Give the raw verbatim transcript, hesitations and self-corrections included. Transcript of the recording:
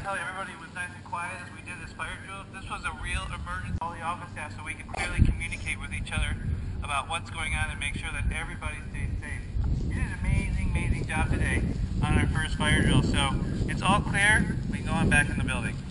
how everybody was nice and quiet as we did this fire drill. This was a real emergency. All the office staff, so we can clearly communicate with each other about what's going on and make sure that everybody stays safe. You did an amazing, amazing job today on our first fire drill. So it's all clear. We can go on back in the building.